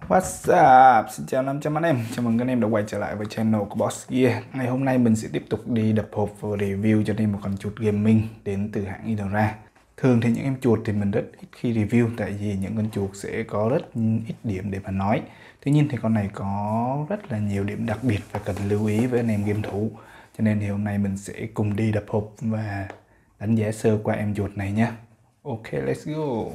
What's up? Xin chào 500 anh em. Chào mừng các anh em đã quay trở lại với channel của Boss Gear. Ngày hôm nay mình sẽ tiếp tục đi đập hộp và review cho nên một con chuột gaming đến từ hãng Idora. Thường thì những em chuột thì mình rất ít khi review, tại vì những con chuột sẽ có rất ít điểm để mà nói. Tuy nhiên thì con này có rất là nhiều điểm đặc biệt và cần lưu ý với anh em game thủ. Cho nên thì hôm nay mình sẽ cùng đi đập hộp và đánh giá sơ qua em chuột này nhé. Ok, let's go.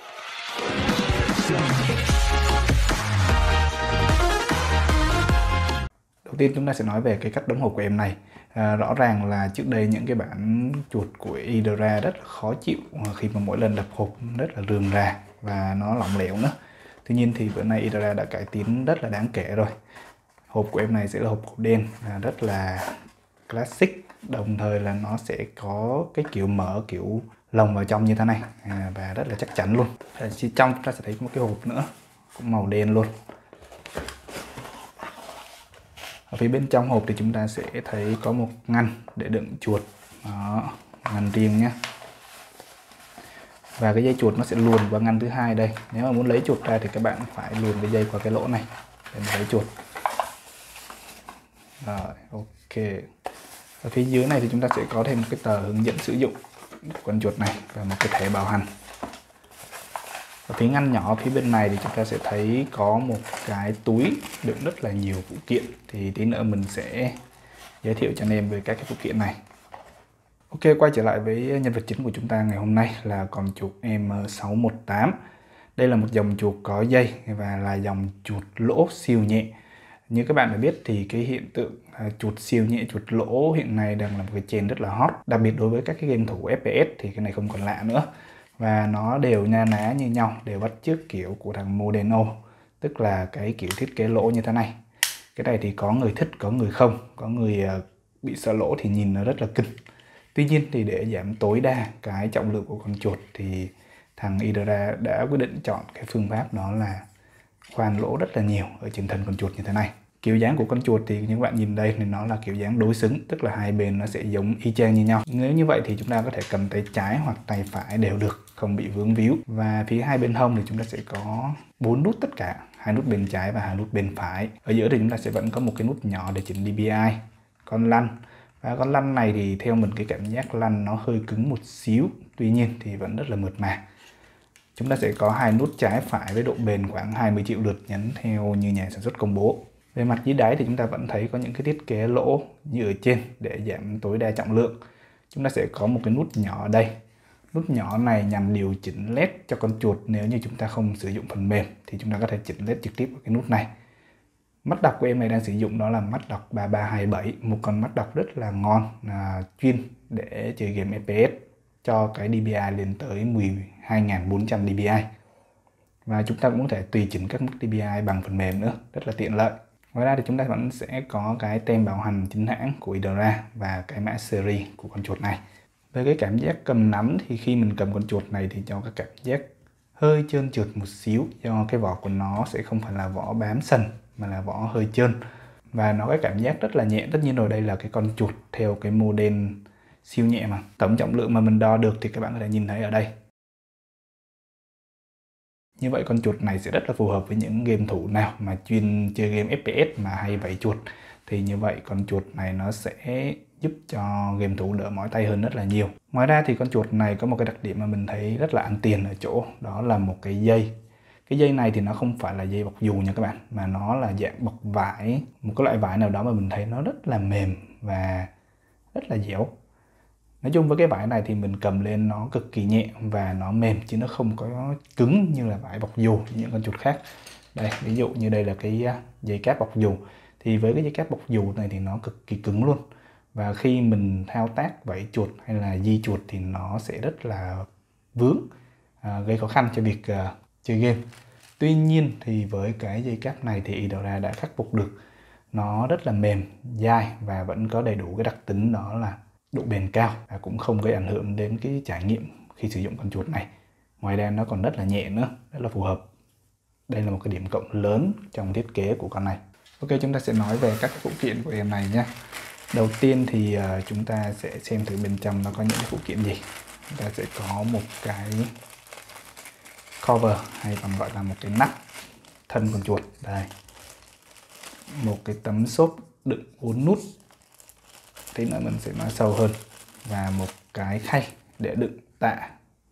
Đầu tiên chúng ta sẽ nói về cái cách đóng hộp của em này. Rõ ràng là trước đây những cái bản chuột của Idora rất là khó chịu khi mà mỗi lần đập hộp rất là rườm rà và nó lỏng lẻo nữa. Tuy nhiên thì bữa nay Idora đã cải tiến rất là đáng kể rồi. Hộp của em này sẽ là hộp đen, rất là classic, đồng thời là nó sẽ có cái kiểu mở kiểu lồng vào trong như thế này và rất là chắc chắn luôn. Trong chúng ta sẽ thấy một cái hộp nữa cũng màu đen luôn. Ở phía bên trong hộp thì chúng ta sẽ thấy có một ngăn để đựng chuột. Đó, ngăn riêng nhé. Và cái dây chuột nó sẽ luồn qua ngăn thứ hai đây. Nếu mà muốn lấy chuột ra thì các bạn phải luồn cái dây qua cái lỗ này để mà lấy chuột. Rồi, ok. Ở phía dưới này thì chúng ta sẽ có thêm một cái tờ hướng dẫn sử dụng của con chuột này và một cái thẻ bảo hành. Ở phía ngăn nhỏ phía bên này thì chúng ta sẽ thấy có một cái túi đựng rất là nhiều phụ kiện. Thì tí nữa mình sẽ giới thiệu cho anh em về các cái phụ kiện này. Ok, quay trở lại với nhân vật chính của chúng ta ngày hôm nay là con chuột M618. Đây là một dòng chuột có dây và là dòng chuột lỗ siêu nhẹ. Như các bạn đã biết thì cái hiện tượng chuột siêu nhẹ, chuột lỗ hiện nay đang là một cái trend rất là hot. Đặc biệt đối với các cái game thủ FPS thì cái này không còn lạ nữa. Và nó đều na ná như nhau, đều bắt chước kiểu của thằng Modeno, tức là cái kiểu thiết kế lỗ như thế này. Cái này thì có người thích, có người không, có người bị sợ lỗ thì nhìn nó rất là kinh. Tuy nhiên thì để giảm tối đa cái trọng lượng của con chuột thì thằng Idora đã quyết định chọn cái phương pháp đó là khoan lỗ rất là nhiều ở trên thân con chuột như thế này. Kiểu dáng của con chuột thì như các bạn nhìn đây thì nó là kiểu dáng đối xứng, tức là hai bên nó sẽ giống y chang như nhau. Nếu như vậy thì chúng ta có thể cầm tay trái hoặc tay phải đều được, không bị vướng víu. Và phía hai bên hông thì chúng ta sẽ có 4 nút tất cả, 2 nút bên trái và 2 nút bên phải. Ở giữa thì chúng ta sẽ vẫn có một cái nút nhỏ để chỉnh DPI, con lăn. Và con lăn này thì theo mình cái cảm giác lăn nó hơi cứng một xíu, tuy nhiên thì vẫn rất là mượt mà. Chúng ta sẽ có 2 nút trái phải với độ bền khoảng 20 triệu lượt nhấn theo như nhà sản xuất công bố. Về mặt dưới đáy thì chúng ta vẫn thấy có những cái thiết kế lỗ như ở trên để giảm tối đa trọng lượng. Chúng ta sẽ có một cái nút nhỏ ở đây. Nút nhỏ này nhằm điều chỉnh LED cho con chuột. Nếu như chúng ta không sử dụng phần mềm thì chúng ta có thể chỉnh LED trực tiếp vào cái nút này. Mắt đọc của em này đang sử dụng đó là mắt đọc 3327, một con mắt đọc rất là ngon, chuyên để chơi game FPS, cho cái DPI lên tới 12.400 DPI. Và chúng ta cũng có thể tùy chỉnh các mức DPI bằng phần mềm nữa, rất là tiện lợi. Ngoài ra thì chúng ta vẫn sẽ có cái tem bảo hành chính hãng của Idora và cái mã series của con chuột này. Về cái cảm giác cầm nắm thì khi mình cầm con chuột này thì cho cái cảm giác hơi trơn trượt một xíu, do cái vỏ của nó sẽ không phải là vỏ bám sần mà là vỏ hơi trơn. Và nó cái cảm giác rất là nhẹ. Tất nhiên rồi, đây là cái con chuột theo cái model siêu nhẹ mà. Tổng trọng lượng mà mình đo được thì các bạn có thể nhìn thấy ở đây. Như vậy con chuột này sẽ rất là phù hợp với những game thủ nào mà chuyên chơi game FPS mà hay vẫy chuột. Thì như vậy con chuột này nó sẽ giúp cho game thủ đỡ mỏi tay hơn rất là nhiều. Ngoài ra thì con chuột này có một cái đặc điểm mà mình thấy rất là ăn tiền ở chỗ, đó là một cái dây. Cái dây này thì nó không phải là dây bọc dù nha các bạn, mà nó là dạng bọc vải, một cái loại vải nào đó mà mình thấy nó rất là mềm và rất là dẻo. Nói chung với cái vải này thì mình cầm lên nó cực kỳ nhẹ và nó mềm chứ nó không có cứng như là vải bọc dù những con chuột khác. Đây, ví dụ như đây là cái dây cáp bọc dù. Thì với cái dây cáp bọc dù này thì nó cực kỳ cứng luôn. Và khi mình thao tác vẫy chuột hay là di chuột thì nó sẽ rất là vướng, gây khó khăn cho việc chơi game. Tuy nhiên thì với cái dây cáp này thì Idora đã khắc phục được. Nó rất là mềm, dai và vẫn có đầy đủ cái đặc tính đó là độ bền cao và cũng không gây ảnh hưởng đến cái trải nghiệm khi sử dụng con chuột này. Ngoài ra nó còn rất là nhẹ nữa, rất là phù hợp. Đây là một cái điểm cộng lớn trong thiết kế của con này. Ok, chúng ta sẽ nói về các phụ kiện của em này nhé. Đầu tiên thì chúng ta sẽ xem thử bên trong nó có những phụ kiện gì. Chúng ta sẽ có một cái cover hay còn gọi là một cái nắp thân con chuột. Đây, một cái tấm xốp đựng 4 nút, tí nữa mình sẽ nói sâu hơn, và một cái khay để đựng tạ.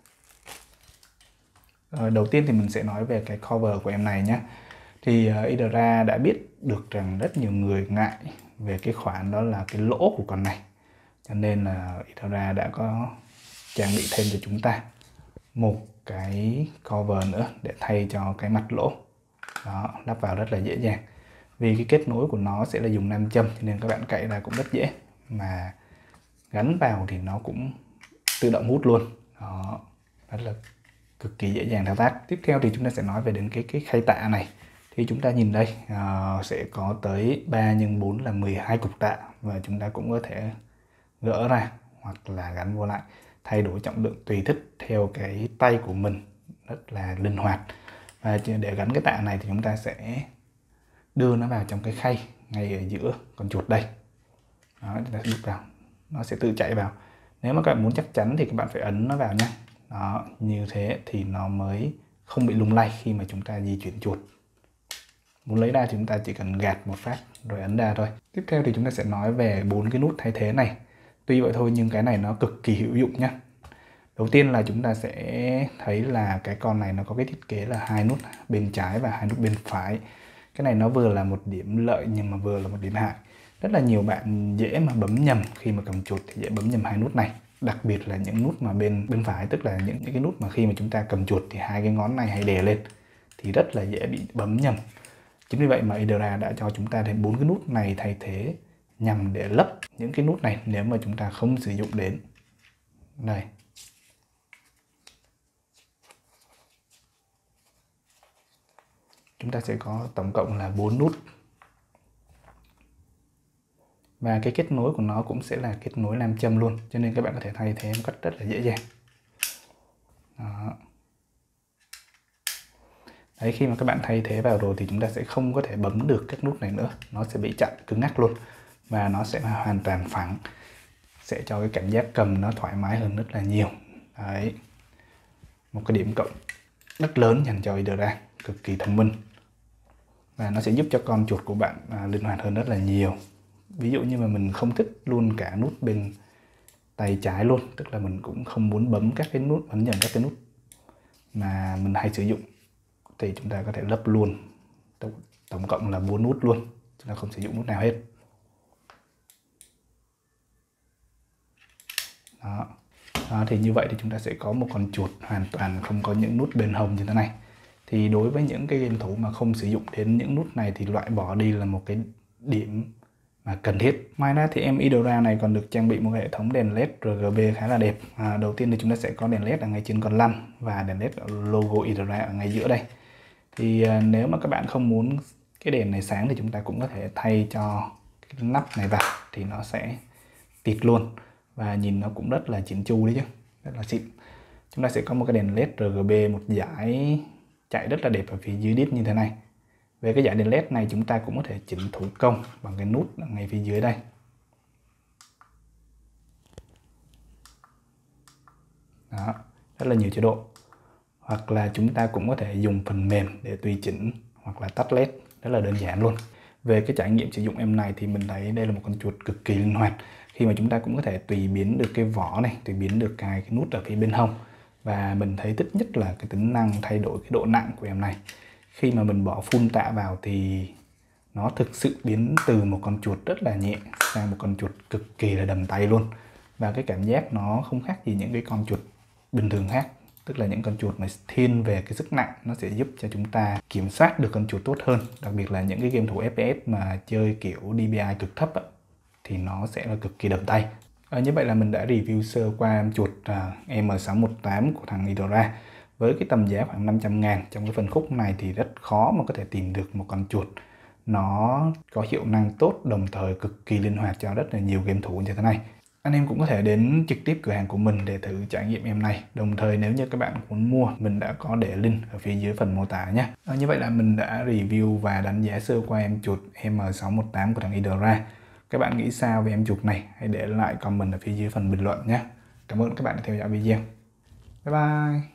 Đầu tiên thì mình sẽ nói về cái cover của em này nhé. Thì Idra đã biết được rằng rất nhiều người ngại về cái khoản đó là cái lỗ của con này, cho nên là Idra đã có trang bị thêm cho chúng ta một cái cover nữa để thay cho cái mặt lỗ. Đó, lắp vào rất là dễ dàng. Vì cái kết nối của nó sẽ là dùng nam châm, cho nên các bạn cạy ra cũng rất dễ, mà gắn vào thì nó cũng tự động hút luôn. Đó, rất là cực kỳ dễ dàng thao tác. Tiếp theo thì chúng ta sẽ nói về đến cái khay tạ này. Thì chúng ta nhìn đây, sẽ có tới 3 x 4 là 12 cục tạ, và chúng ta cũng có thể gỡ ra hoặc là gắn vô lại, thay đổi trọng lượng tùy thích theo cái tay của mình, rất là linh hoạt. Và để gắn cái tạ này thì chúng ta sẽ đưa nó vào trong cái khay ngay ở giữa con chuột đây. Đó, chúng ta đút vào, nó sẽ tự chạy vào. Nếu mà các bạn muốn chắc chắn thì các bạn phải ấn nó vào nhé. Đó, như thế thì nó mới không bị lung lay khi mà chúng ta di chuyển chuột. Muốn lấy ra thì chúng ta chỉ cần gạt một phát rồi ấn ra thôi. Tiếp theo thì chúng ta sẽ nói về 4 cái nút thay thế này. Tuy vậy thôi nhưng cái này nó cực kỳ hữu dụng nhé. Đầu tiên là chúng ta sẽ thấy là cái con này nó có cái thiết kế là 2 nút bên trái và 2 nút bên phải. Cái này nó vừa là một điểm lợi nhưng mà vừa là một điểm hại. Rất là nhiều bạn dễ mà bấm nhầm, khi mà cầm chuột thì dễ bấm nhầm 2 nút này. Đặc biệt là những nút mà bên phải, tức là những cái nút mà khi mà chúng ta cầm chuột thì 2 cái ngón này hay đè lên thì rất là dễ bị bấm nhầm. Chính vì vậy mà Idra đã cho chúng ta thêm 4 cái nút này thay thế, nhằm để lấp những cái nút này nếu mà chúng ta không sử dụng đến. Đây. Chúng ta sẽ có tổng cộng là 4 nút. Và cái kết nối của nó cũng sẽ là kết nối nam châm luôn, cho nên các bạn có thể thay thế một cách rất là dễ dàng. Đó. Đấy, khi mà các bạn thay thế vào rồi thì chúng ta sẽ không có thể bấm được các nút này nữa, nó sẽ bị chặn cứng ngắc luôn, và nó sẽ hoàn toàn phẳng, sẽ cho cái cảm giác cầm nó thoải mái hơn rất là nhiều. Đấy, một cái điểm cộng rất lớn dành cho Idra, cực kỳ thông minh, và nó sẽ giúp cho con chuột của bạn linh hoạt hơn rất là nhiều. Ví dụ như mà mình không thích luôn cả nút bên tay trái luôn, tức là mình cũng không muốn bấm các cái nút, ấn nhầm các cái nút mà mình hay sử dụng, thì chúng ta có thể lấp luôn tổng cộng là 4 nút luôn, chúng ta không sử dụng nút nào hết. Đó. Đó, thì như vậy thì chúng ta sẽ có một con chuột hoàn toàn không có những nút bên hông như thế này. Thì đối với những cái game thủ mà không sử dụng đến những nút này thì loại bỏ đi là một cái điểm mà cần thiết. Ngoài ra thì em Idra này còn được trang bị một hệ thống đèn LED RGB khá là đẹp. Đầu tiên thì chúng ta sẽ có đèn LED ở ngay trên con lăn và đèn LED logo Idra ở ngay giữa đây. Thì nếu mà các bạn không muốn cái đèn này sáng thì chúng ta cũng có thể thay cho cái nắp này vào, thì nó sẽ tịt luôn và nhìn nó cũng rất là chỉnh chu đấy chứ, rất là xịn. Chúng ta sẽ có một cái đèn LED RGB, một dải chạy rất là đẹp ở phía dưới đít như thế này. Về cái dải đèn LED này chúng ta cũng có thể chỉnh thủ công bằng cái nút ở ngay phía dưới đây. Đó, rất là nhiều chế độ. Hoặc là chúng ta cũng có thể dùng phần mềm để tùy chỉnh hoặc là tắt LED, rất là đơn giản luôn. Về cái trải nghiệm sử dụng em này thì mình thấy đây là một con chuột cực kỳ linh hoạt, khi mà chúng ta cũng có thể tùy biến được cái vỏ này, tùy biến được cái nút ở phía bên hông. Và mình thấy thích nhất là cái tính năng thay đổi cái độ nặng của em này. Khi mà mình bỏ full tạ vào thì nó thực sự biến từ một con chuột rất là nhẹ sang một con chuột cực kỳ là đầm tay luôn. Và cái cảm giác nó không khác gì những cái con chuột bình thường khác. Tức là những con chuột mà thiên về cái sức nặng, nó sẽ giúp cho chúng ta kiểm soát được con chuột tốt hơn. Đặc biệt là những cái game thủ FPS mà chơi kiểu DPI cực thấp á, thì nó sẽ là cực kỳ đầm tay. Như vậy là mình đã review sơ qua em chuột M618 của thằng Idra. Với cái tầm giá khoảng 500.000, trong cái phân khúc này thì rất khó mà có thể tìm được một con chuột nó có hiệu năng tốt, đồng thời cực kỳ linh hoạt cho rất là nhiều game thủ như thế này. Anh em cũng có thể đến trực tiếp cửa hàng của mình để thử trải nghiệm em này. Đồng thời nếu như các bạn muốn mua, mình đã có để link ở phía dưới phần mô tả nhé. Như vậy là mình đã review và đánh giá sơ qua em chuột M618 của thằng Idra. Các bạn nghĩ sao về em chuột này? Hãy để lại comment ở phía dưới phần bình luận nhé. Cảm ơn các bạn đã theo dõi video. Bye bye.